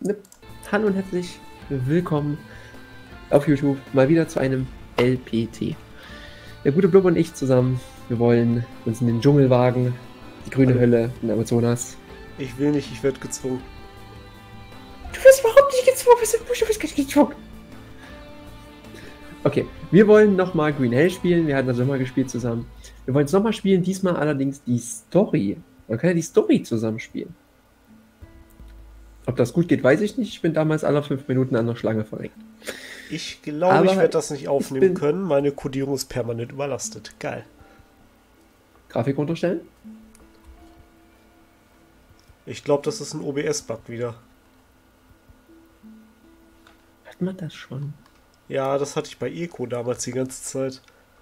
Ne, hallo und herzlich willkommen auf YouTube mal wieder zu einem LPT. Der gute Blub und ich zusammen, wir wollen uns in den Dschungel wagen, die grüne Hölle in Amazonas. Ich will nicht, ich werde gezwungen. Du wirst überhaupt nicht gezwungen, du bist nicht gezwungen. Okay, wir wollen nochmal Green Hell spielen, wir hatten das schon mal gespielt zusammen. Wir wollen es nochmal spielen, diesmal allerdings die Story. Man kann ja die Story zusammen spielen. Ob das gut geht, weiß ich nicht. Ich bin damals alle 5 Minuten an der Schlange verreckt. Ich glaube, ich werde das nicht aufnehmen können. Meine Codierung ist permanent überlastet. Geil. Grafik runterstellen? Ich glaube, das ist ein OBS-Bug wieder. Hat man das schon? Ja, das hatte ich bei Eco damals die ganze Zeit.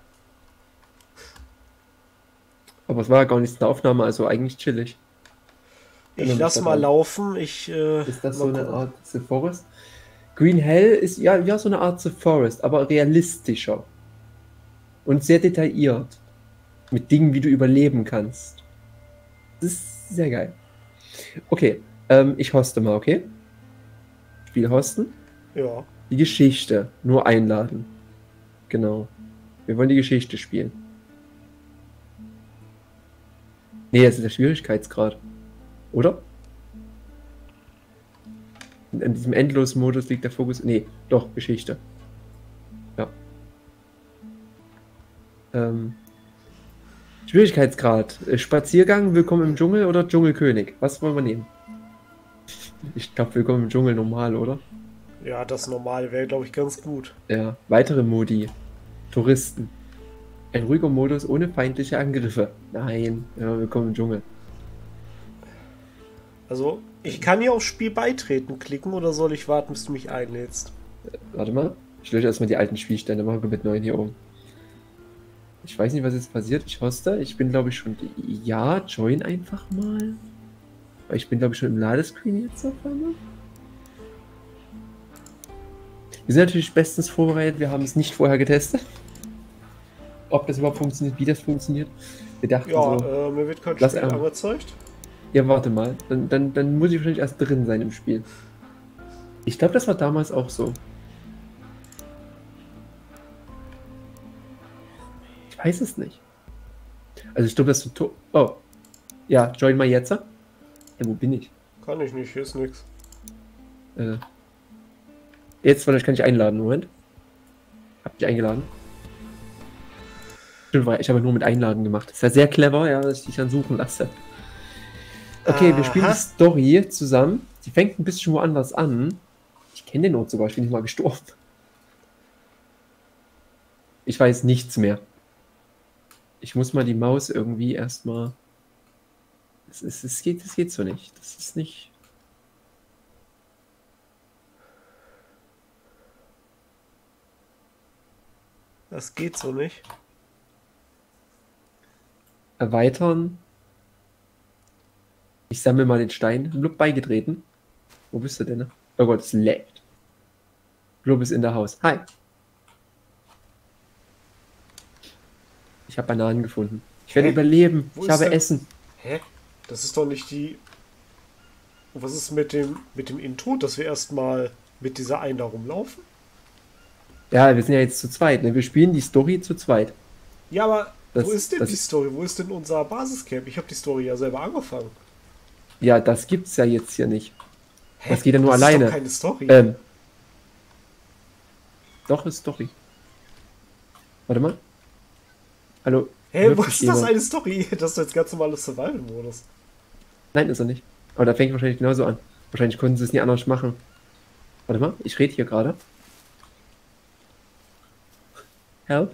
Aber es war gar nichts in der Aufnahme, also eigentlich chillig. Ich lass mal laufen. Ist das so eine Art The Forest? Green Hell ist ja so eine Art The Forest, aber realistischer. Und sehr detailliert. Mit Dingen, wie du überleben kannst. Das ist sehr geil. Okay, ich hoste mal, okay? Spiel hosten. Ja. Die Geschichte. Nur einladen. Genau. Wir wollen die Geschichte spielen. Nee, das ist der Schwierigkeitsgrad. Oder? In diesem Endlos-Modus liegt der Fokus. Nee, doch, Geschichte. Ja. Schwierigkeitsgrad. Spaziergang, Willkommen im Dschungel oder Dschungelkönig? Was wollen wir nehmen? Ich glaube, Willkommen im Dschungel normal, oder? Ja, das Normale wäre, glaube ich, ganz gut. Ja. Weitere Modi. Touristen. Ein ruhiger Modus ohne feindliche Angriffe. Nein. Ja, Willkommen im Dschungel. Also, ich kann hier aufs Spiel beitreten klicken oder soll ich warten, bis du mich einlädst? Warte mal. Ich lösche erstmal die alten Spielstände, machen wir mit neuen hier oben. Ich weiß nicht, was jetzt passiert. Ich hoste. Ich bin, glaube ich, schon... Ja, join einfach mal. Aber ich bin, glaube ich, schon im Ladescreen jetzt auf einmal. Wir sind natürlich bestens vorbereitet. Wir haben es nicht vorher getestet. Ob das überhaupt funktioniert, wie das funktioniert. Wir dachten ja, so... mir wird kein Spiel angezeigt. Ja, warte mal. Dann muss ich wahrscheinlich erst drin sein im Spiel. Ich glaube, das war damals auch so. Ich weiß es nicht. Also ich glaube, das ist so... Oh. Ja, join mal jetzt. Ja, wo bin ich? Kann ich nicht, hier ist nix. Jetzt vielleicht kann ich einladen. Moment. Hab dich eingeladen. Ich habe nur mit Einladen gemacht. Das ist ja sehr clever, ja, dass ich dich dann suchen lasse. Okay, wir spielen die Story zusammen. Die fängt ein bisschen woanders an. Ich kenne den Ort sogar, ich bin nicht mal gestorben. Ich weiß nichts mehr. Ich muss mal die Maus irgendwie erstmal... Es geht so nicht. Das ist nicht... Das geht so nicht. Erweitern. Ich sammle mal den Stein. Blub beigetreten. Wo bist du denn? Ne? Oh Gott, es lädt. Blub ist in der Haus. Hi. Ich habe Bananen gefunden. Ich werde überleben. Ich habe Essen. Hä? Das ist doch nicht die... Was ist mit dem Intro, dass wir erstmal mit dieser einen da rumlaufen? Ja, wir sind ja jetzt zu zweit. Ne? Wir spielen die Story zu zweit. Ja, aber wo ist denn die Story? Wo ist denn unser Basiscamp? Ich habe die Story ja selber angefangen. Ja, das gibt's ja jetzt hier nicht. Hä? Das geht ja nur alleine. Ist doch keine Story. Doch, ist Story. Warte mal. Hallo. Hä, wo ist das eine Story? Das ist jetzt ganz normales Survival-Modus. Nein, ist er nicht. Aber da fängt wahrscheinlich genauso an. Wahrscheinlich konnten sie es nie anders machen. Warte mal, ich rede hier gerade. Help?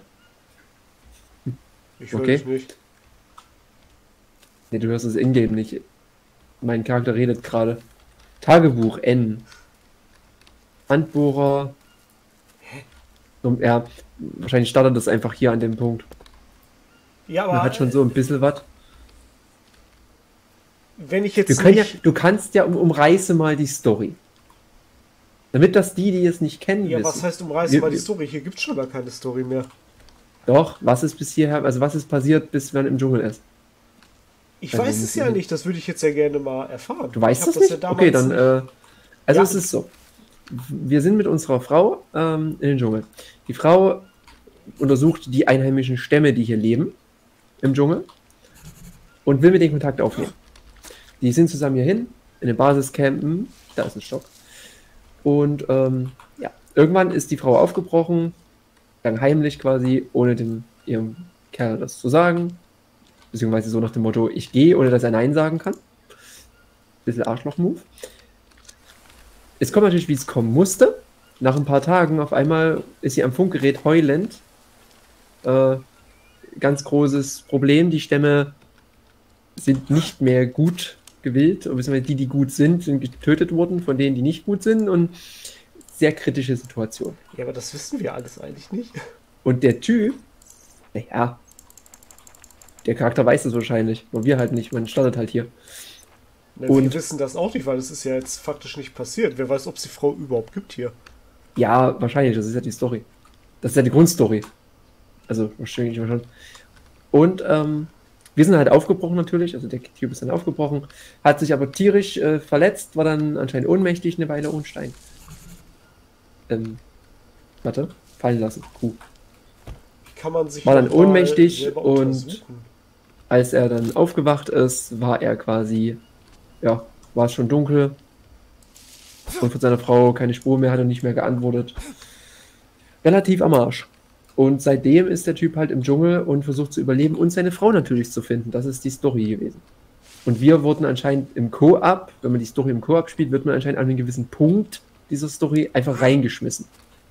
Ich höre dich nicht. Ne, du hörst das Ingame nicht. Mein Charakter redet gerade. Tagebuch N. Handbohrer. Hä? Ja, wahrscheinlich startet das einfach hier an dem Punkt. Ja, aber... Man hat schon so ein bisschen was. Wenn ich jetzt du kannst ja umreiße mal die Story. Damit das die es nicht kennen, ja, wissen. Was heißt umreiße mal die Story? Hier gibt es schon gar keine Story mehr. Doch, was ist bis hierher, also was ist passiert, bis man im Dschungel ist? Ich weiß es ja nicht, das würde ich jetzt ja gerne mal erfahren. Du weißt das nicht? Ja okay, dann Also Ja. es ist so. Wir sind mit unserer Frau in den Dschungel. Die Frau untersucht die einheimischen Stämme, die hier leben im Dschungel und will mit denen Kontakt aufnehmen. Die sind zusammen hierhin, in den Basiscampen, da ist ein Stock. Und ja, irgendwann ist die Frau aufgebrochen, dann heimlich quasi, ohne ihrem Kerl das zu sagen. Beziehungsweise so nach dem Motto, ich gehe, ohne dass er Nein sagen kann. Bisschen Arschloch-Move. Es kommt natürlich, wie es kommen musste. Nach ein paar Tagen auf einmal ist sie am Funkgerät heulend. Ganz großes Problem. Die Stämme sind nicht mehr gut gewillt. Und beziehungsweise die gut sind getötet worden von denen, die nicht gut sind. Und sehr kritische Situation. Ja, aber das wissen wir alles eigentlich nicht. Und der Typ, naja, der Charakter weiß es wahrscheinlich. Nur wir halt nicht. Man startet halt hier. Na, Und- wir wissen das auch nicht, weil es ist ja jetzt faktisch nicht passiert. Wer weiß, ob es die Frau überhaupt gibt hier. Ja, wahrscheinlich, das ist ja die Story. Das ist ja die Grundstory. Also, wahrscheinlich schon. Und wir sind halt aufgebrochen natürlich, also der Typ ist dann aufgebrochen, hat sich aber tierisch verletzt, war dann anscheinend ohnmächtig eine Weile ohne Stein. Warte, fallen lassen. Kuh. Wie kann man sich War dann noch mal ohnmächtig selber und- untersuchen? Als er dann aufgewacht ist, war er quasi, ja, war es schon dunkel und von seiner Frau keine Spur mehr, hat er nicht mehr geantwortet. Relativ am Arsch. Und seitdem ist der Typ halt im Dschungel und versucht zu überleben und seine Frau natürlich zu finden. Das ist die Story gewesen. Und wir wurden anscheinend im Koop, wenn man die Story im Koop spielt, wird man anscheinend an einem gewissen Punkt dieser Story einfach reingeschmissen.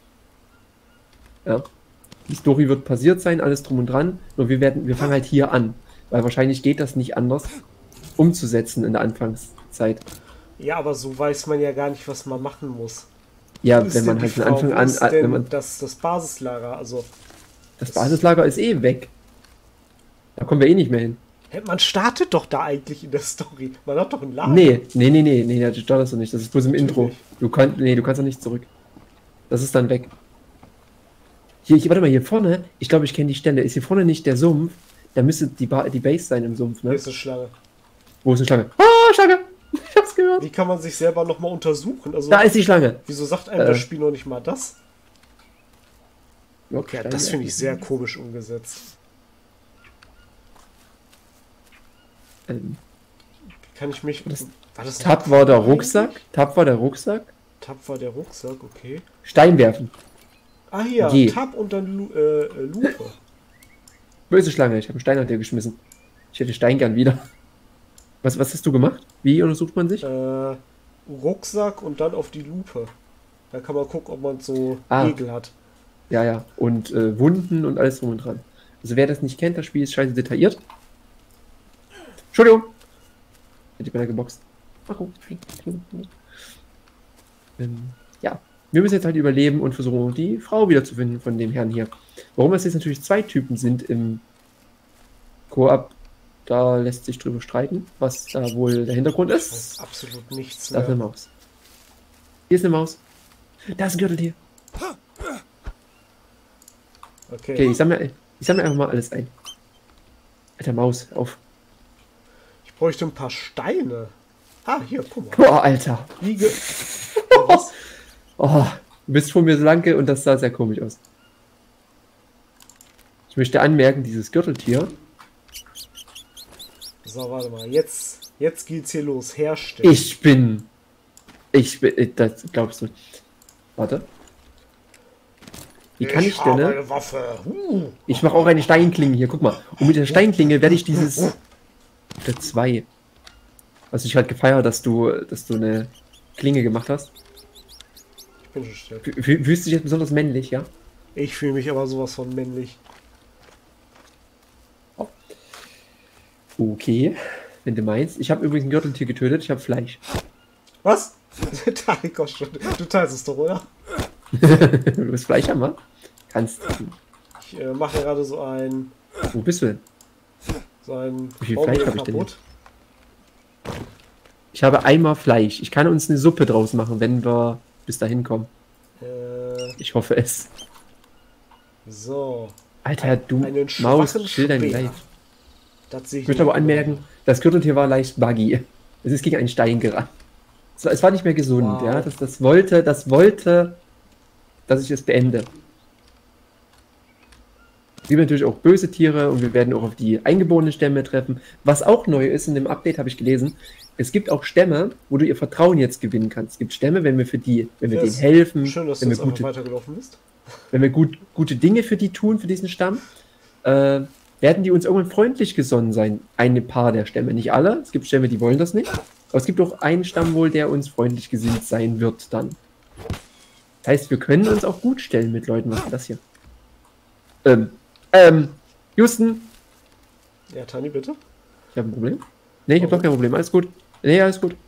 Ja. Die Story wird passiert sein, alles drum und dran, nur wir fangen halt hier an. Weil wahrscheinlich geht das nicht anders umzusetzen in der Anfangszeit. Ja, aber so weiß man ja gar nicht, was man machen muss. Ja, Wo ist wenn man denn halt die von Frau? Anfang Wo an, ist denn wenn man, das Basislager, also das Basislager ist eh weg. Da kommen wir eh nicht mehr hin. hä, man startet doch da eigentlich in der Story. Man hat doch ein Lager. Nee, das startest du nicht. Das ist bloß im Intro. Natürlich. Du kannst doch nicht zurück. Das ist dann weg. Warte mal, hier vorne, ich glaube, ich kenne die Stelle. Ist hier vorne nicht der Sumpf? Da müsste die Base sein im Sumpf, Hier ne? ist eine Schlange. Wo ist eine Schlange? Ah, Schlange! Ich hab's gehört. Wie kann man sich selber nochmal untersuchen? Also, Da ist die Schlange. wieso sagt einem das Spiel noch nicht mal das? Okay, Ja, das finde ich sehr komisch umgesetzt. Kann ich mich... Das- war das Tab war der Rucksack. Tab war der Rucksack. Tab war der Rucksack, okay. Stein werfen. Ah ja, Je. Tab und dann Lupe. Böse Schlange, ich habe einen Stein an dir geschmissen. Ich hätte Stein gern wieder. Was hast du gemacht? Wie untersucht man sich? Rucksack und dann auf die Lupe. Da kann man gucken, ob man so Ah. Nägel hat. Ja. Und Wunden und alles drum und dran. Also wer das nicht kennt, das Spiel ist scheiße detailliert. Entschuldigung. Hätte ich beinahe geboxt. Ach, gut. Ja. Wir müssen jetzt halt überleben und versuchen, die Frau wiederzufinden von dem Herrn hier. Warum es jetzt natürlich zwei Typen sind im Koop, da lässt sich drüber streiten, was da wohl der Hintergrund Ich weiß ist. absolut nichts Da ist eine mehr. Maus. Hier ist eine Maus. Da ist ein Gürteltier. Okay. Okay, ich sammle einfach mal alles ein. Alter, Maus, auf. Ich bräuchte ein paar Steine. Ah, hier, guck mal. Boah, Alter. Liege. Was? Oh, du bist vor mir so lange und das sah sehr komisch aus. Ich möchte anmerken, dieses Gürteltier. So, warte mal. Jetzt geht's hier los. Herstellen. Das glaubst du. Warte. Wie kann ich denn, habe ne? eine Waffe. Ich mache auch eine Steinklinge hier, guck mal. Und mit der Steinklinge werde ich dieses. Für 2. Also ich halt gefeiert, dass du eine Klinge gemacht hast. Ich bin schon still. Fühlst du dich jetzt besonders männlich, ja? Ich fühle mich aber sowas von männlich. Okay, wenn du meinst. Ich habe übrigens ein Gürteltier getötet, ich habe Fleisch. Was? Komm schon. Du teilst es doch, oder? Du bist Fleischhammer? Kannst. Ich mache gerade so ein Wo bist du denn? Wie viel Fleisch habe ich denn kaputt. Ich habe einmal Fleisch. Ich kann uns eine Suppe draus machen, wenn wir bis dahin kommen. Ich hoffe es. So. Alter, du Einen Maus, schwachen chill dein Speer. Leid. Das sehe Ich möchte aber anmerken, das Gürteltier war leicht buggy. Es ist gegen einen Stein gerannt. Es war nicht mehr gesund, Wow. ja. Das wollte, dass ich es beende. Es gibt natürlich auch böse Tiere und wir werden auch auf die eingeborenen Stämme treffen. Was auch neu ist in dem Update, habe ich gelesen, es gibt auch Stämme, wo du ihr Vertrauen jetzt gewinnen kannst. Es gibt Stämme, wenn wir Ja, denen helfen, schön, dass du wenn wir jetzt einfach weitergelaufen bist. gute Dinge für die tun, für diesen Stamm, werden die uns irgendwann freundlich gesonnen sein. Ein paar der Stämme, nicht alle. Es gibt Stämme, die wollen das nicht. Aber es gibt auch einen Stamm wohl, der uns freundlich gesinnt sein wird dann. Das heißt, wir können uns auch gut stellen mit Leuten. Was ist das hier? Houston, Ja, Tani, bitte? ich habe ein Problem. Nee, ich habe doch kein Problem. Alles gut. Nee, alles gut.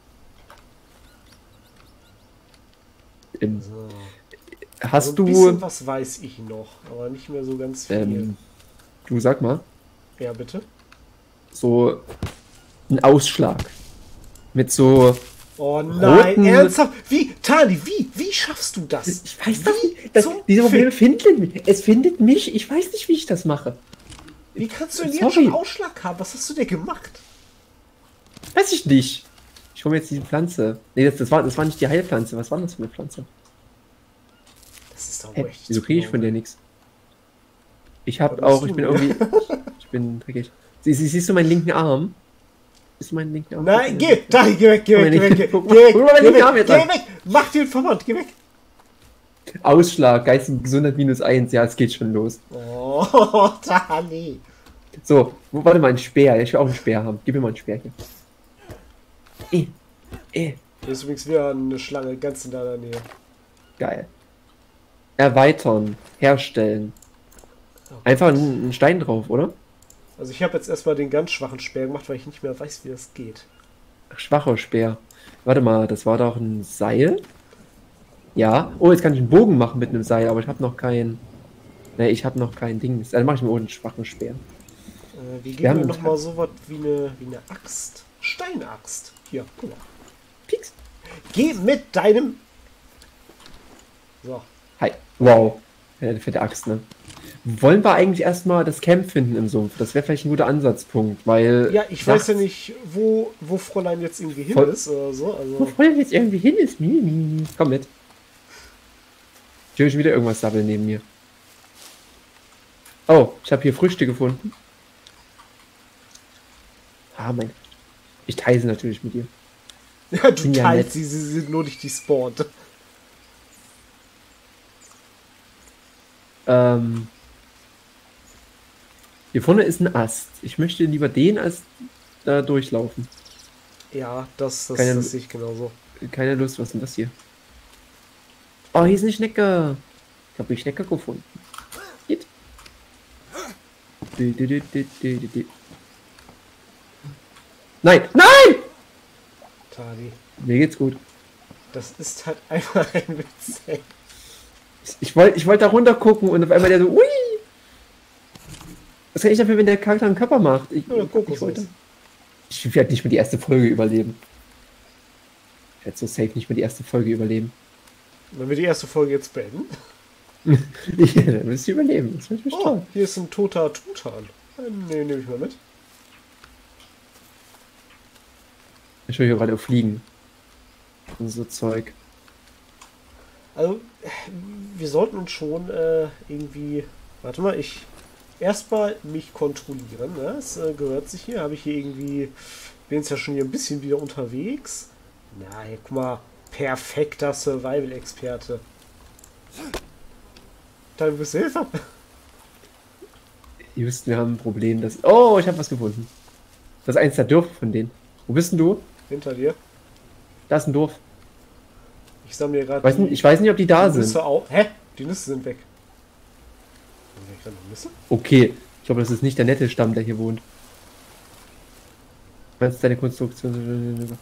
So. Hast Also ein bisschen du... was weiß ich noch, aber nicht mehr so ganz viel. du sag mal, Ja, bitte? so ein Ausschlag. Mit so... Oh nein, roten- ernsthaft? Wie? Tani, wie schaffst du das? Ich weiß das Wie nicht. Das, zum diese Probleme Fick? finden mich. Es findet mich. Ich weiß nicht, wie ich das mache. Wie kannst du denn jetzt Sorry. schon Ausschlag haben? Was hast du denn gemacht? Weiß ich nicht. Ich hole mir jetzt diese Pflanze. Nee, das war nicht die Heilpflanze. Was war das für eine Pflanze? Das ist doch Hä? echt. Wieso kriege ich von der nichts? Ich Was habe machst auch, ich du bin denn? irgendwie, ich bin dreckig. Siehst du meinen linken Arm? Siehst du meinen linken Arm? Nein, geh! Tani, geh weg, geh weg, geh weg, geh Guck weg, mal, mein geh linker Arm weg, jetzt geh an. weg! Mach dir einen Verband, geh weg! Ausschlag, geistige Gesundheit -1. Ja, es geht schon los. Oh, Tani! So, warte mal, ein Speer. Ich will auch einen Speer haben. Gib mir mal einen Speer hier. Hier ist übrigens wieder eine Schlange ganz in deiner Nähe. Geil. Erweitern. Herstellen. Einfach einen Stein drauf, oder? Also ich habe jetzt erstmal den ganz schwachen Speer gemacht, weil ich nicht mehr weiß, wie das geht. Ach, schwacher Speer. Warte mal, das war doch ein Seil? Ja. Oh, jetzt kann ich einen Bogen machen mit einem Seil, aber ich habe noch kein... Ne, ich habe noch kein Ding. Dann mache ich mir auch einen schwachen Speer. Wie Wir geht haben mir einen nochmal so was wie eine Axt? Steinaxt. Hier, guck mal. Pieks. Geh mit deinem... So. Hi. Wow. Ja, fette Axt, ne? Wollen wir eigentlich erstmal das Camp finden im Sumpf? Das wäre vielleicht ein guter Ansatzpunkt, weil... Ja, ich weiß ja nicht, wo Fräulein jetzt irgendwie hin Voll- ist oder so. Wo Also, Fräulein jetzt irgendwie hin ist? Komm mit. Ich höre schon wieder irgendwas sabbeln neben mir. Oh, ich habe hier Früchte gefunden. Ah, mein... Ich teile sie natürlich mit dir. ja, du Bin ja teilst nett. sie sind nur nicht despawned. Hier vorne ist ein Ast. Ich möchte lieber den als da durchlaufen. Ja, das Keine- sehe ich genauso. Keine Lust, was ist denn das hier? Oh, hier ist eine Schnecke. Ich habe die Schnecke gefunden. Geht. Nein, nein! Tani, Mir geht's gut. das ist halt einfach ein Witz. Ey. Ich wollte da runter gucken und auf einmal der so, ui! Was kann ich dafür, wenn der Charakter einen Körper macht? Ich werde nicht mehr die erste Folge überleben. Ich werde so safe nicht mehr die erste Folge überleben. Wenn wir die erste Folge jetzt beenden. Dann müsst ihr überleben. Das wird mich Oh, toll. hier ist ein toter Truthahn. Ne, nehme ich mal mit. Ich höre hier gerade auf Fliegen. Und so Zeug. Also, wir sollten uns schon irgendwie... Warte mal, ich... Erstmal mich kontrollieren. Ne? Das gehört sich hier. Habe ich hier irgendwie... Bin jetzt ja schon hier ein bisschen wieder unterwegs. Nein, guck mal. Perfekter Survival-Experte. Dann bist du Hilfe. Just, wir haben ein Problem. Oh, ich habe was gefunden. Das ist eins der Dörfer von denen. Wo bist denn du? Hinter dir. Da ist ein Dorf. Ich sammle gerade Ich weiß nicht, ob die da sind. Nüsse auf. Hä? Die Nüsse sind weg. Haben wir gerade noch Nüsse? Okay. Ich glaube, das ist nicht der nette Stamm, der hier wohnt. Was ist deine Konstruktion?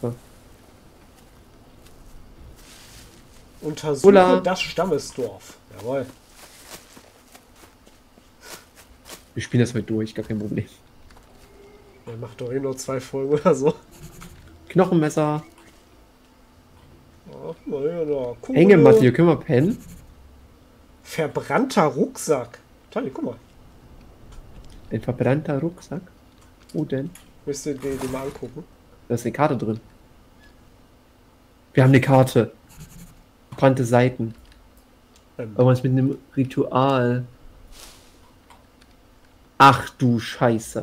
Untersuche Hola. das Stammesdorf. Jawohl. Wir spielen das heute durch, gar kein Problem. Er macht doch eh nur 2 Folgen oder so. Knochenmesser. Ach, na ja, na, cool. Hängematte, hier können wir pennen. Verbrannter Rucksack. Tali, guck mal. Ein verbrannter Rucksack. Wo denn? Müsst ihr den mal angucken. Da ist eine Karte drin. Wir haben eine Karte. Gebrannte Seiten. Ähm, Irgendwas mit einem Ritual. Ach du Scheiße.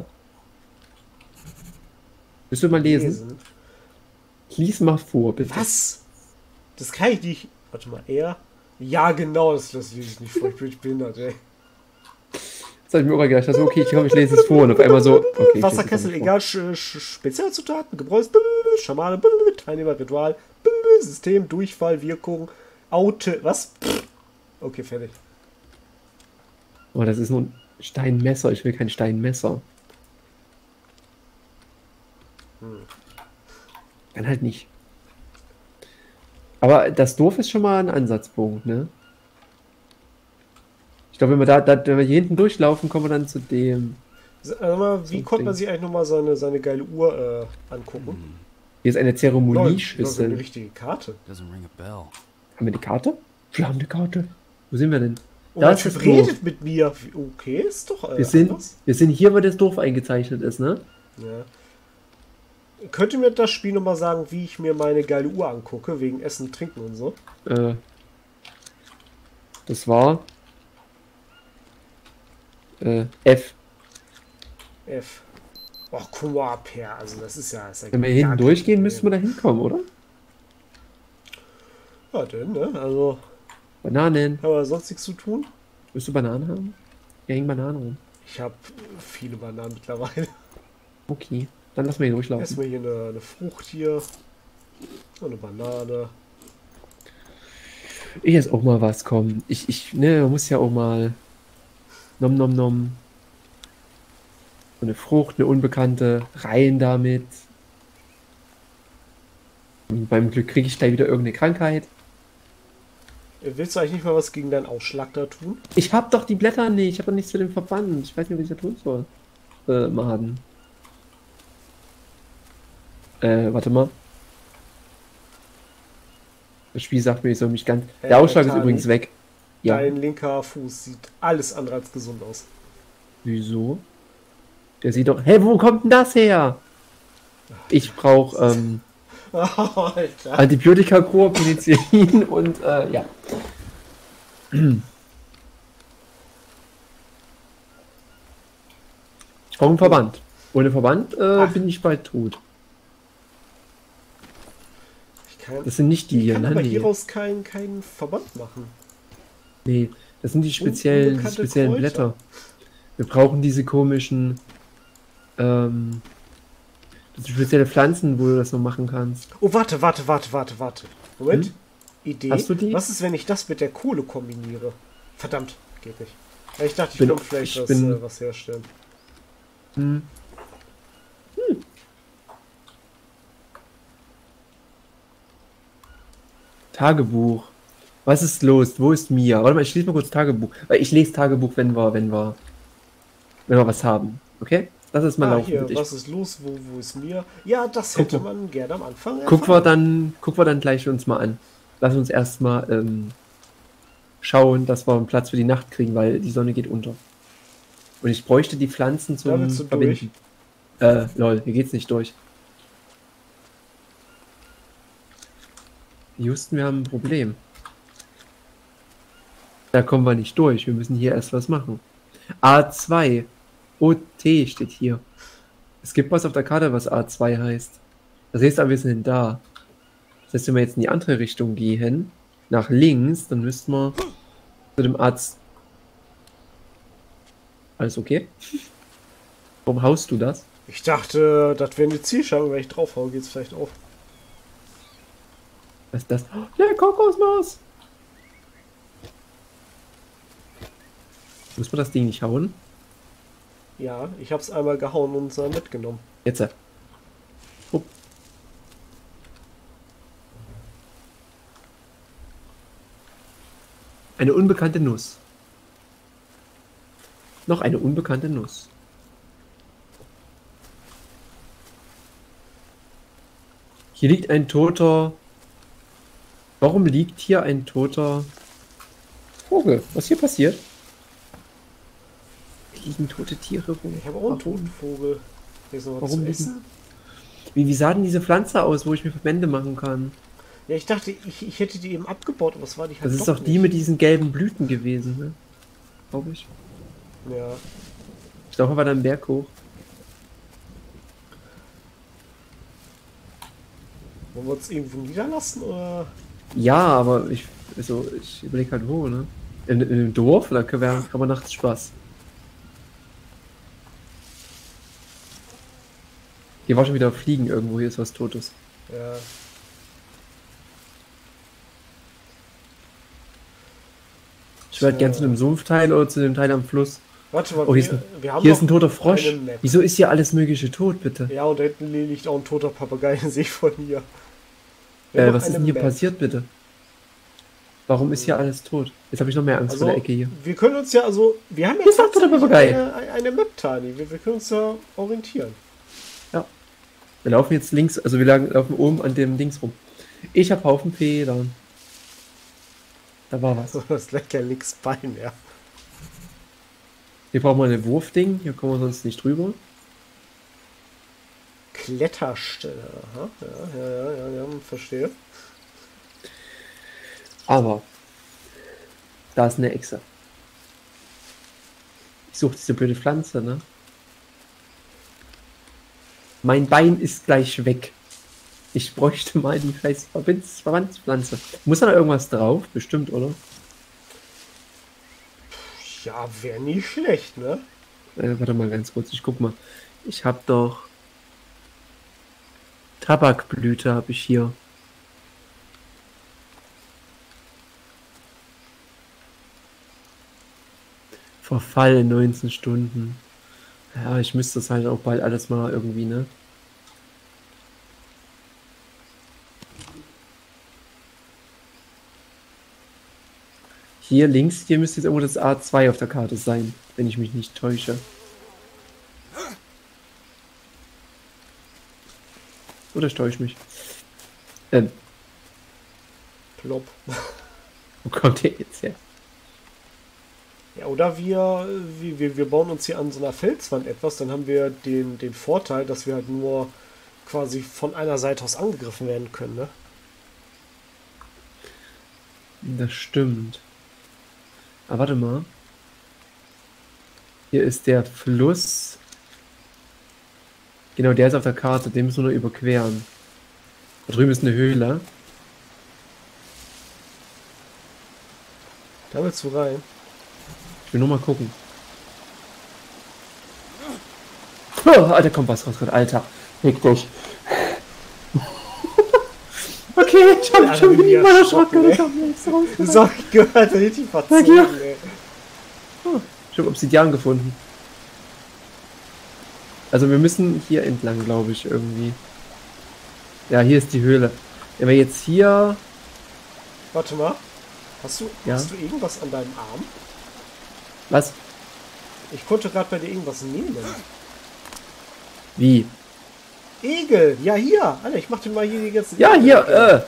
Willst du mal lesen? Lies mal vor, bitte. Was? Das kann ich nicht. Warte mal, er? Ja, genau, das lese ich nicht vor. Ich bin behindert, ey. Das habe ich mir auch gedacht. Also, okay, ich lese es vor und auf einmal so. Okay, Wasserkessel, egal, Spezialzutaten, Gebräus, Schamane, Teilnehmer, Ritual, System, Durchfall, Wirkung, Aute, was? Okay, fertig. Oh, das ist nur ein Steinmesser. Ich will kein Steinmesser. Dann halt nicht. Aber das Dorf ist schon mal ein Ansatzpunkt, ne? Ich glaube, wenn wir hier hinten durchlaufen, kommen wir dann zu dem. Sag mal, wie konnte man sich eigentlich nochmal seine geile Uhr angucken? Hier ist eine Eine Zeremonieschüssel. richtige Karte. Haben wir eine Karte? Wir haben eine Karte. Wo sind wir denn? Und Da der ist das Typ Dorf. redet mit mir. Okay, ist doch Wir sind anders. hier, wo das Dorf eingezeichnet ist, ne? Ja. Könnt ihr mir das Spiel nochmal sagen, wie ich mir meine geile Uhr angucke, wegen Essen, Trinken und so? Das war F. F. Ach, guck mal ab her. Also das ist ja... Wenn wir hier hinten durchgehen, müssten wir da hinkommen, oder? Ja, denn, ne? Also, Bananen. haben wir sonst nichts zu tun? Willst du Bananen haben? Hier hängen Bananen rum. Ich habe viele Bananen mittlerweile. Okay, dann lass mal hier durchlaufen. Erstmal hier eine Frucht hier. Und eine Banane. Ich esse auch mal was, komm. Ne, man muss ja auch mal. Nom nom nom. So eine Frucht, eine Unbekannte. Rein damit. Und beim Glück kriege ich gleich wieder irgendeine Krankheit. Willst du eigentlich nicht mal was gegen deinen Ausschlag da tun? Ich hab doch die Blätter nicht. Ich habe doch nichts für den Verband. Ich weiß nicht, was ich da tun soll. Maden. Warte mal. Das Spiel sagt mir, ich soll mich ganz. Der Ausschlag ist Tani, übrigens weg. Ja. Dein linker Fuß sieht alles andere als gesund aus. Wieso? Der sieht doch. Hey, wo kommt denn das her? Ich brauche Alter. Antibiotika, Kur, Penicillin und ja. Ich brauche einen Verband. Ohne Verband bin ich bald tot. Das sind nicht die Ich hier, kann ne? aber Nee. hieraus keinen Verband machen. Nee, das sind die speziellen Unbekannte Blätter. Kräuter. Wir brauchen diese komischen das sind spezielle Pflanzen, wo du das noch machen kannst. Oh, warte. Moment. Hm? Idee. Hast du die? Was ist, wenn ich das mit der Kohle kombiniere? Verdammt, geht nicht. Ja, ich dachte, ich Bin- könnte vielleicht ich bin- was herstellen. Hm. Tagebuch. Was ist los? Wo ist Mia? Warte mal, ich lese mal kurz Tagebuch. Weil ich lese Tagebuch, wenn wir was haben. Okay? Lass es mal laufen. Hier, bitte. was ist los? Wo ist mir? Ja, das Guck hätte mal. man gerne am Anfang Gucken wir dann gleich uns mal an. Lass uns erstmal schauen, dass wir einen Platz für die Nacht kriegen, weil die Sonne geht unter. Und ich bräuchte die Pflanzen zum willst du Verbinden. Lol, hier geht's nicht durch. Houston, wir haben ein Problem. Da kommen wir nicht durch. Wir müssen hier erst was machen. A2. OT steht hier. Es gibt was auf der Karte, was A2 heißt. Das heißt aber, wir sind da. Das heißt, wenn wir jetzt in die andere Richtung gehen, nach links, dann müssten wir zu dem Arzt. Alles okay? Warum haust du das? Ich dachte, das wäre eine Zielscheibe, wenn ich draufhaue, geht's vielleicht auf. Was ist das? Oh, der Kokosnuss! Muss man das Ding nicht hauen? Ja, ich hab's einmal gehauen und es mitgenommen. Jetzt. Oh. Eine unbekannte Nuss. Noch eine unbekannte Nuss. Hier liegt ein toter... Warum liegt hier ein toter Vogel? Was hier passiert? Hier liegen tote Tiere rum. Ich habe auch einen Warum? toten Vogel. Hier ist noch was Warum zu liegen- essen. Wie sah denn diese Pflanze aus, wo ich mir Verbände machen kann? Ja, ich dachte, ich hätte die eben abgebaut, aber es war die halt Das ist doch doch die nicht. mit diesen gelben Blüten gewesen, ne? Glaube ich. Ja. Ich glaube, er war da im Berg hoch. Wollen wir uns irgendwo niederlassen, oder? Ja, aber ich überlege halt wo, ne? In einem Dorf, da kann man nachts Spaß. Hier war schon wieder Fliegen irgendwo, hier ist was Totes. Ja. Ich würde gern zu dem Sumpfteil oder zu dem Teil am Fluss. Warte mal, Oh, wir haben hier ist noch ein toter Frosch. eine Map. Wieso ist hier alles Mögliche tot, bitte? Ja, und da hinten liegt auch ein toter Papagei, den sehe ich von hier. Wir haben noch Was ist eine denn hier Map. passiert, bitte? Warum ist hier alles tot? Jetzt habe ich noch mehr Angst vor der Ecke hier. wir können uns ja, also, wir haben Hier jetzt ist auch toter Papagei. eine Map, Tani. Wir können uns ja orientieren. Ja. Wir laufen jetzt links, also wir laufen oben an dem Dings rum. Ich habe Haufen Federn. Da war was. Das leckt ja nix bei mehr. Hier brauchen wir ein Wurfding, hier kommen wir sonst nicht drüber. Kletterstelle. Aha. Ja, verstehe. Aber da ist eine Echse. Ich suche diese blöde Pflanze, ne? Mein Bein ist gleich weg. Ich bräuchte mal die scheiß Verbandspflanze. Muss da noch irgendwas drauf? Bestimmt, oder? Ja, wäre nicht schlecht, ne? Warte mal ganz kurz, ich guck mal. Ich habe doch Tabakblüte habe ich hier. Verfall in 19 Stunden. Ja, ich müsste das halt auch bald alles mal irgendwie, ne? Hier links, hier müsste jetzt irgendwo das A2 auf der Karte sein, wenn ich mich nicht täusche. Oder ich täusche mich? Plopp. Wo kommt der jetzt her? Ja, oder wir bauen uns hier an so einer Felswand etwas, dann haben wir den Vorteil, dass wir halt nur quasi von einer Seite aus angegriffen werden können, ne? Das stimmt. Aber warte mal. Hier ist der Fluss. Genau, der ist auf der Karte. Den müssen wir nur überqueren. Da drüben ist eine Höhle. Da willst du rein. Ich will nur mal gucken. Oh, Alter, kommt was raus gerade. Alter, leg dich. Okay, ich hab schon wieder meiner Shotgun. So, ich gehört richtig verzogen, ey. Oh, ich habe Obsidian gefunden. Also wir müssen hier entlang, glaube ich, irgendwie. Ja, hier ist die Höhle. Wenn wir jetzt hier... Warte mal. Hast du Ja? irgendwas an deinem Arm? Was? Ich konnte gerade bei dir irgendwas nehmen. Wie? Egel! Ja, hier! Alter, ich mach dir mal hier die ganzen... Ja, hier,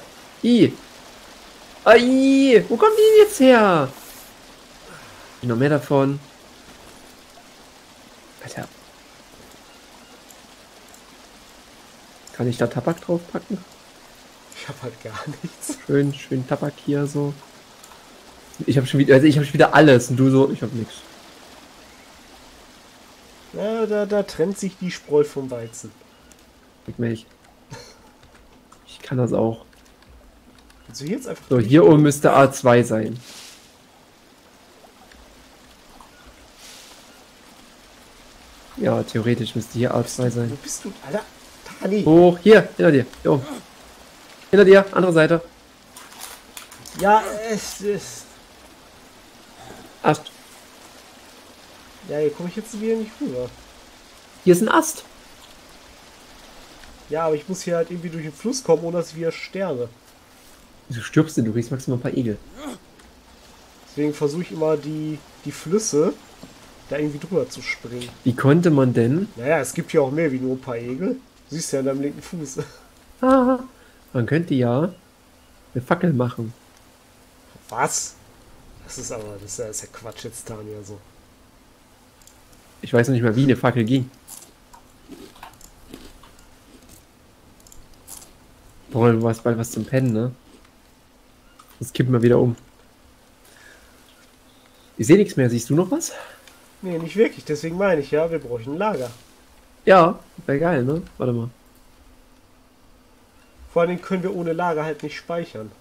Ai, wo kommen die jetzt her? Noch mehr davon. Alter. Kann ich da Tabak draufpacken? Ich hab halt gar nichts. Schön Tabak hier so. Ich habe schon wieder alles und du so, ich habe nichts. Ja, da trennt sich die Spreu vom Weizen. Gib Milch. Ich kann das auch. Also hier jetzt einfach... So, hier oben müsste A2 sein. Ja, theoretisch müsste hier A2 sein. Wo bist du? Alter, Tani! Hoch, hier, hinter dir. Hier oben. Hinter dir, andere Seite. Ja, es ist... Ast. Ja, hier komme ich jetzt wieder nicht rüber. Hier ist ein Ast. Ja, aber ich muss hier halt irgendwie durch den Fluss kommen, ohne dass ich wieder sterbe. Wieso stirbst du? Du kriegst maximal ein paar Egel. Deswegen versuche ich immer die Flüsse da irgendwie drüber zu springen. Wie konnte man denn? Naja, es gibt ja auch mehr wie nur ein paar Egel. Du siehst ja an deinem linken Fuß. Ah, man könnte ja eine Fackel machen. Was? Das ist ja Quatsch jetzt, Tanja, so. Ich weiß noch nicht mal, wie eine Fackel ging. Boah, du warst bald was zum Pennen, ne? Das kippen wir wieder um. Ich sehe nichts mehr. Siehst du noch was? Nee, nicht wirklich. Deswegen meine ich ja, wir bräuchten ein Lager. Ja, wäre geil, ne? Warte mal. Vor allen Dingen können wir ohne Lager halt nicht speichern.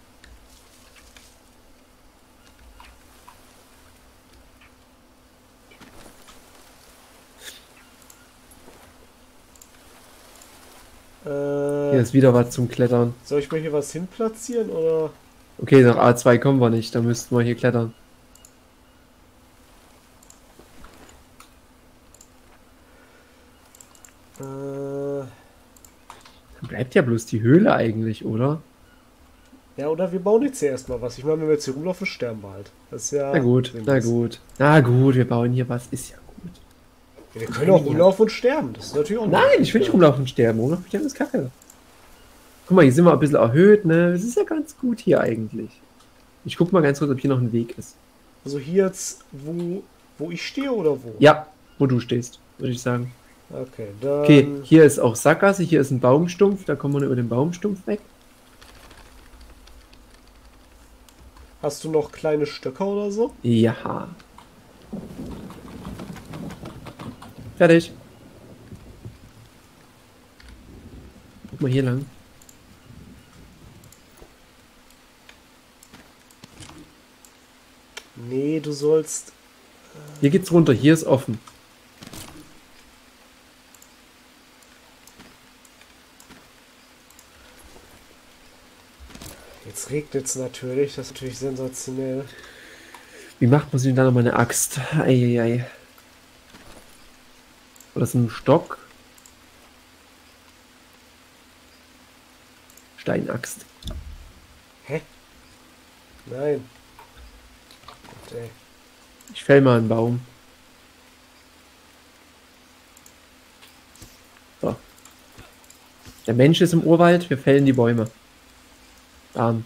Hier ist wieder was zum Klettern. Soll ich mal hier was hinplatzieren oder? Okay, nach A2 kommen wir nicht. Da müssten wir hier klettern. Dann bleibt ja bloß die Höhle eigentlich, oder? Ja, oder wir bauen jetzt hier erstmal was. Ich meine, wenn wir jetzt hier rumlaufen, sterben wir halt. Das ist ja. Na gut, na gut. Na gut, wir bauen hier was. Ist ja gut. Ja, wir können auch rumlaufen und sterben. Das ist natürlich auch Nein, ich will nicht rumlaufen und sterben. Rumlaufen und sterben ist kacke. Guck mal, hier sind wir ein bisschen erhöht, ne? Das ist ja ganz gut hier eigentlich. Ich guck mal ganz kurz, ob hier noch ein Weg ist. Also hier jetzt, wo ich stehe oder wo? Ja, wo du stehst, würde ich sagen. Okay, dann. Okay, hier ist auch Sackgasse, hier ist ein Baumstumpf, da kommen wir über den Baumstumpf weg. Hast du noch kleine Stöcker oder so? Ja. Fertig. Guck mal hier lang. Nee, du sollst. Hier geht's runter, hier ist offen. Jetzt regnet es natürlich, das ist natürlich sensationell. Wie macht man sich denn da nochmal eine Axt? Eieiei. Oder ist ein Stock? Steinaxt. Hä? Nein. Gott, ey. Ich fäll mal einen Baum. So. Der Mensch ist im Urwald, wir fällen die Bäume. Bam.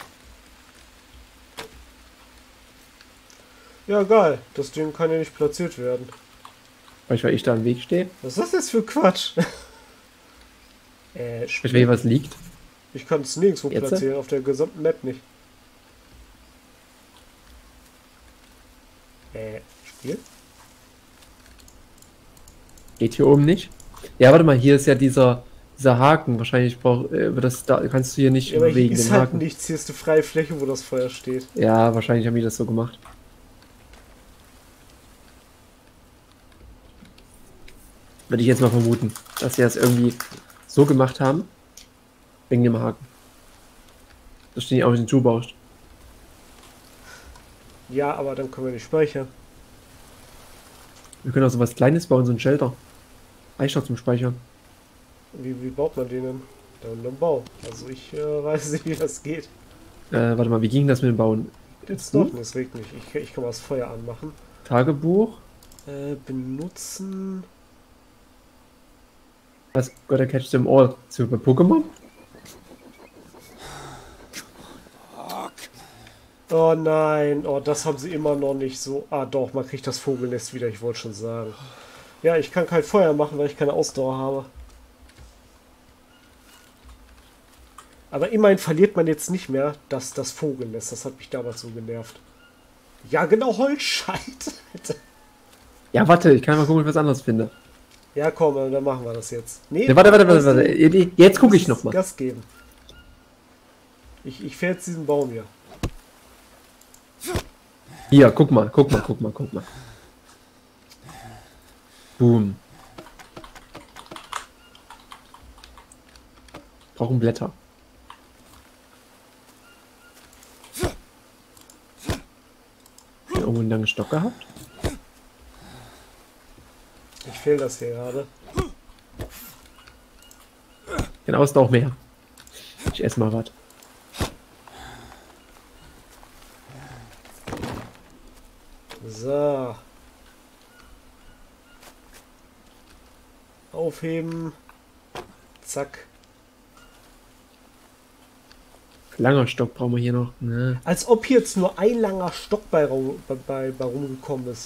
Ja, geil. Das Ding kann ja nicht platziert werden. Weißt du, weil ich da im Weg stehe? Was ist das jetzt für Quatsch? Weißt du, hier was liegt? Ich kann es nirgendwo Jetzt? platzieren, auf der gesamten Map nicht. Spiel? Geht hier oben nicht? Ja, warte mal, hier ist ja dieser Haken. Wahrscheinlich da kannst du hier nicht Ja, aber hier bewegen, ist den halt Haken. nichts. Hier ist eine freie Fläche, wo das Feuer steht. Ja, wahrscheinlich haben die das so gemacht. Würde ich jetzt mal vermuten, dass sie das irgendwie so gemacht haben. Wegen dem Haken. Dass du nicht auch den zubaust. Ja, aber dann können wir nicht speichern. Wir können auch so was Kleines bauen, so ein Shelter. Reicht doch zum Speichern. Wie baut man den denn? Da unten im Bau. Also ich weiß nicht, wie das geht. Warte mal, wie ging das mit dem Bauen? Jetzt doch, es regnet nicht. Ich kann mal das Feuer anmachen. Tagebuch. Benutzen. Was? Gotta catch them all. Sind wir bei Pokémon? Oh nein, oh, das haben sie immer noch nicht so. Ah doch, man kriegt das Vogelnest wieder, ich wollte schon sagen. Ja, ich kann kein Feuer machen, weil ich keine Ausdauer habe. Aber immerhin verliert man jetzt nicht mehr das Vogelnest. Das hat mich damals so genervt. Ja, genau, Holzscheit. Ja, warte, ich kann mal gucken, ob ich was anderes finde. Ja, komm, dann machen wir das jetzt. Nee, Ja, warte. Jetzt gucke ich noch mal. Gas geben. Ich fähr jetzt diesen Baum hier. Hier, guck mal. Boom. Brauchen Blätter. Irgendwo einen langen Stock gehabt? Ich fehl das hier gerade. Genau, ist noch mehr. Ich esse mal was. So. Aufheben. Zack. Langer Stock brauchen wir hier noch. Ne. Als ob hier jetzt nur ein langer Stock bei rumgekommen ist.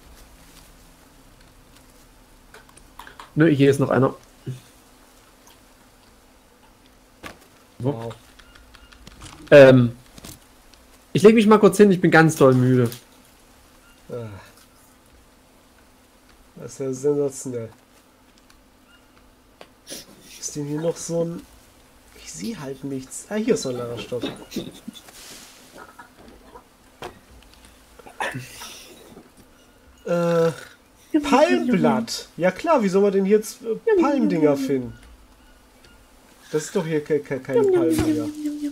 Ne, hier ist noch einer. Wow. Ich lege mich mal kurz hin, ich bin ganz doll müde. Ah. Das ist ja sensationell. Ist denn hier noch so ein... Ich sehe halt nichts. Ah, hier ist so ein Lagerstoff. Palmblatt. Ja klar, wie soll man denn jetzt Palmdinger finden? Das ist doch hier keine Palmdinger.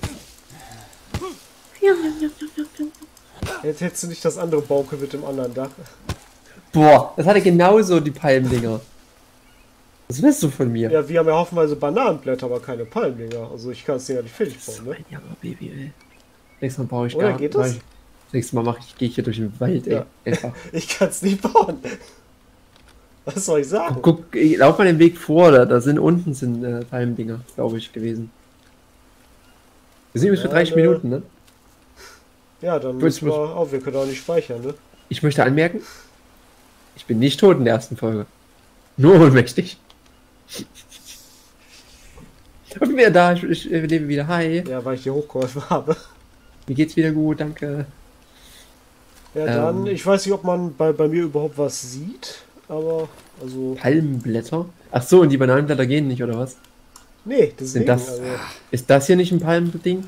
Jetzt hättest du nicht das andere Bauke mit dem anderen Dach. Boah, das hatte genauso die Palmdinger. Was willst du von mir? Ja, wir haben ja haufenweise Bananenblätter, aber keine Palmdinger. Also ich kann es ja nicht fertig bauen, ne? Ja, aber Baby, ey. Nächstes Mal baue ich Oder gar geht das? Nächstes Mal gehe ich hier durch den Wald, ey. Ja. Einfach. Ich kann es nicht bauen. Was soll ich sagen? Guck, lauf mal den Weg vor, da sind unten Palmdinger, glaube ich, gewesen. Wir sind übrigens für 30 Minuten, ne? Ja, dann müssen wir auch, wir können auch nicht speichern, ne? Ich möchte anmerken, ich bin nicht tot in der ersten Folge. Nur ohnmächtig. Ich bin wieder da, ich lebe wieder. Hi. Ja, weil ich dir hochgeholfen habe. Mir geht's wieder gut, danke. Ja, dann, ich weiß nicht, ob man bei mir überhaupt was sieht, aber, also... Palmblätter? Ach so, und die Bananenblätter gehen nicht, oder was? Nee, deswegen, Ist das hier nicht ein Palmding?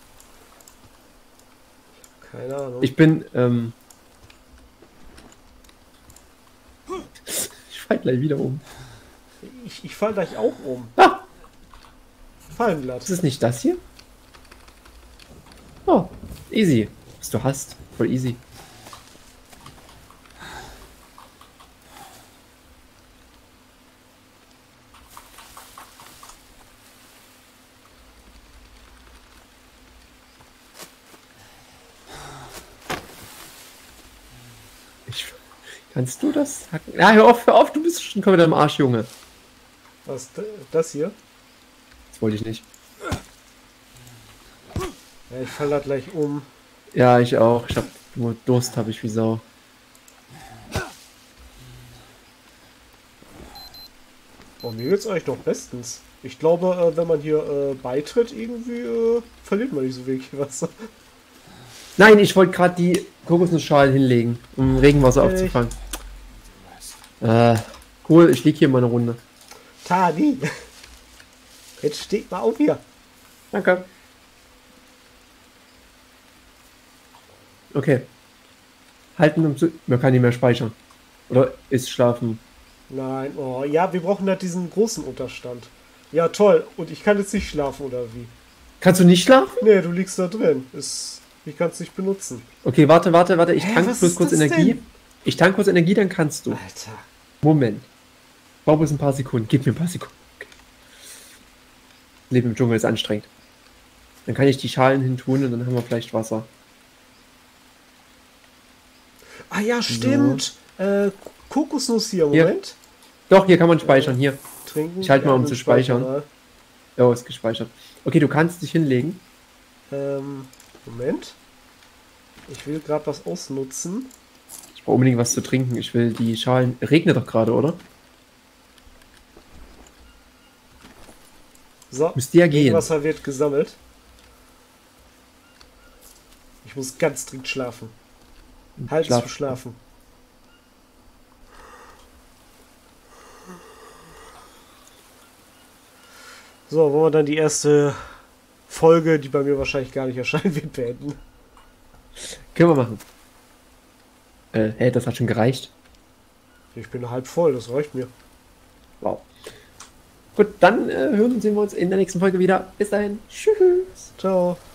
Keine Ahnung. Ich bin, ich fall gleich wieder um. Ich fall gleich auch um. Ah! Palmblatt. Ist es nicht das hier? Oh, easy. Was du hast. Voll easy. Kannst du das hacken? Ja, hör auf, du bist schon komplett am Arsch, Junge. Was, das hier? Das wollte ich nicht. Ja, ich fall da gleich um. Ja, ich auch. Ich hab nur Durst, habe ich wie Sau. Oh, mir geht's eigentlich noch bestens. Ich glaube, wenn man hier beitritt, irgendwie verliert man nicht so wirklich was. Nein, ich wollte gerade die Kokosnussschalen hinlegen, um Regenwasser aufzufangen. Cool, ich lieg hier mal eine Runde. Tani! Jetzt steht mal auf hier. Danke. Okay. Halten um zu... Man kann nicht mehr speichern. Oder ist schlafen? Nein, oh ja, wir brauchen halt diesen großen Unterstand. Ja, toll. Und ich kann jetzt nicht schlafen, oder wie? Kannst du nicht schlafen? Nee, du liegst da drin. Ich kann es nicht benutzen. Okay, warte. Ich tank bloß kurz Energie. Denn? Ich tank kurz Energie, dann kannst du. Alter. Moment. Ich brauche bloß ein paar Sekunden. Gib mir ein paar Sekunden. Okay. Leben im Dschungel ist anstrengend. Dann kann ich die Schalen hin tun und dann haben wir vielleicht Wasser. Ah ja, stimmt. So. Kokosnuss hier, Moment. Hier. Doch, hier kann man speichern. Hier. Trinken. Ich halte mal, um zu speichern. Ja, ist gespeichert. Okay, du kannst dich hinlegen. Moment. Ich will gerade was ausnutzen. Ich brauche unbedingt was zu trinken. Ich will die Schalen... Regnet doch gerade, oder? So, müsste ja gehen. Wasser wird gesammelt. Ich muss ganz dringend schlafen. Halt zu schlafen. So, wollen wir dann die erste Folge, die bei mir wahrscheinlich gar nicht erscheinen wird, beenden? Können wir machen. Hey, das hat schon gereicht. Ich bin halb voll, das reicht mir. Wow. Gut, dann hören und sehen wir uns in der nächsten Folge wieder. Bis dahin. Tschüss. Ciao.